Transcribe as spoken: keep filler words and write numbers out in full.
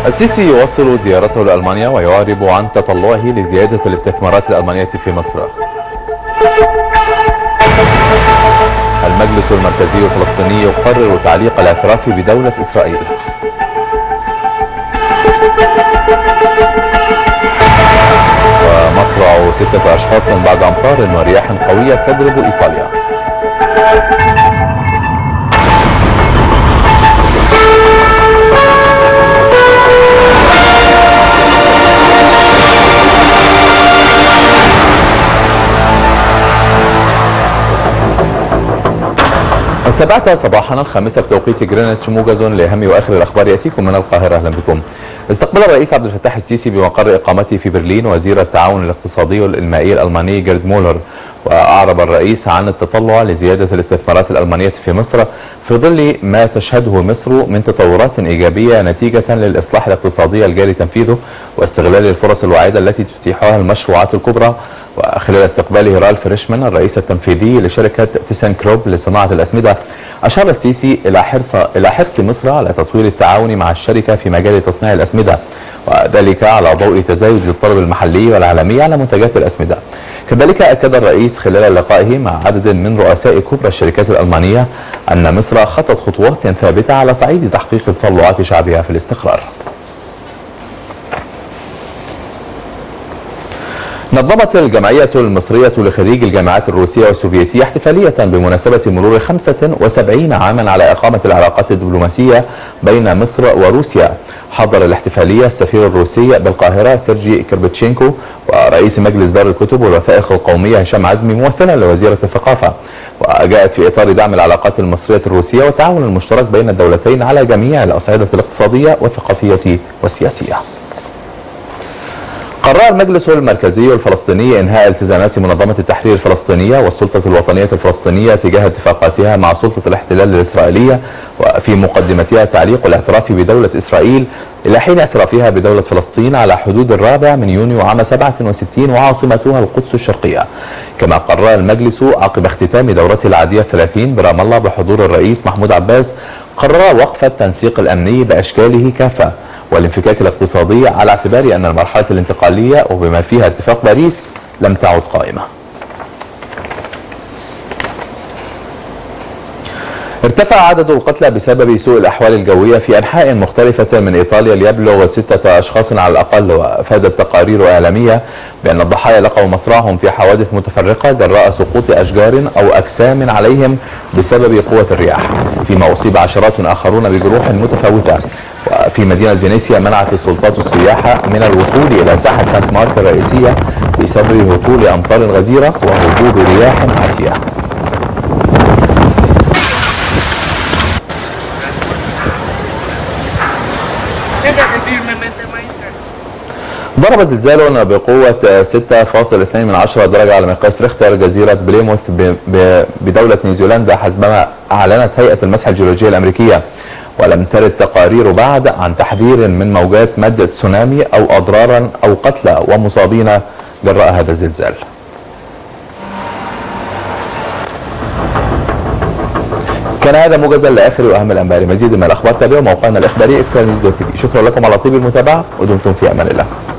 السيسي يواصل زيارته لألمانيا ويعرب عن تطلعه لزيادة الاستثمارات الألمانية في مصر. المجلس المركزي الفلسطيني يقرر تعليق الاعتراف بدولة إسرائيل. ومصرع ستة أشخاص بعد أمطار ورياح قوية تضرب إيطاليا. السابعة صباحا الخامسة بتوقيت جرينتش، موجز لأهم وآخر الأخبار يأتيكم من القاهرة. أهلا بكم. استقبل الرئيس عبد الفتاح السيسي بمقر إقامته في برلين وزير التعاون الاقتصادي والإنمائي الألماني جيرد مولر، وأعرب الرئيس عن التطلع لزيادة الاستثمارات الألمانية في مصر في ظل ما تشهده مصر من تطورات إيجابية نتيجة للإصلاح الاقتصادي الجاري تنفيذه واستغلال الفرص الواعدة التي تتيحها المشروعات الكبرى. وخلال استقباله رالف ريشمان الرئيس التنفيذي لشركة تيسن كروب لصناعة الأسمدة، أشار السيسي إلى حرص إلى حرص مصر على تطوير التعاون مع الشركة في مجال تصنيع الأسمدة، وذلك على ضوء تزايد الطلب المحلي والعالمي على منتجات الأسمدة. كذلك أكد الرئيس خلال لقائه مع عدد من رؤساء كبرى الشركات الألمانية أن مصر خطت خطوات ثابتة على صعيد تحقيق تطلعات شعبها في الاستقرار. نظمت الجمعية المصرية لخريج الجامعات الروسية والسوفيتية احتفالية بمناسبة مرور خمسة وسبعين عاما على إقامة العلاقات الدبلوماسية بين مصر وروسيا. حضر الاحتفالية السفير الروسي بالقاهرة سيرجي كيربتشينكو ورئيس مجلس دار الكتب والوثائق القومية هشام عزمي ممثلا لوزيرة الثقافة، وجاءت في إطار دعم العلاقات المصرية الروسية والتعاون المشترك بين الدولتين على جميع الأصعدة الاقتصادية والثقافية والسياسية. قرر المجلس المركزي الفلسطيني إنهاء التزامات منظمة التحرير الفلسطينية والسلطة الوطنية الفلسطينية تجاه اتفاقاتها مع سلطة الاحتلال الإسرائيلية، وفي مقدمتها تعليق الاعتراف بدولة إسرائيل إلى حين اعترافها بدولة فلسطين على حدود الرابع من يونيو عام سبعة وستين وعاصمتها القدس الشرقية. كما قرر المجلس عقب اختتام دورته العادية الثلاثين برام الله بحضور الرئيس محمود عباس، قرر وقف التنسيق الأمني بأشكاله كافة والانفكاك الاقتصادي على اعتبار أن المرحلة الانتقالية وبما فيها اتفاق باريس لم تعد قائمة. ارتفع عدد القتلى بسبب سوء الأحوال الجوية في أنحاء مختلفة من إيطاليا ليبلغ ستة أشخاص على الأقل، وأفادت تقارير إعلامية بأن الضحايا لقوا مصرعهم في حوادث متفرقة جراء سقوط أشجار أو أجسام عليهم بسبب قوة الرياح، فيما أصيب عشرات آخرون بجروح متفاوتة. وفي مدينة فينيسيا منعت السلطات السياح من الوصول إلى ساحة سانت مارك الرئيسية بسبب هطول أمطار غزيرة وهبوب رياح عاتية. ضرب زلزال بقوة ستة فاصلة اثنين من عشرة درجة على مقياس ريختر جزيرة بليموث بدولة نيوزيلندا حسبما أعلنت هيئة المسح الجيولوجية الأمريكية، ولم ترد تقارير بعد عن تحذير من موجات مد تسونامي أو أضرارا أو قتلى ومصابين جراء هذا الزلزال. كان هذا موجزا لآخر وأهم الأنباء. لمزيد من الأخبار تابعوا موقعنا الإخباري إكسترا نيوز دوت تي في. شكرا لكم على طيب المتابعة ودمتم في أمان الله.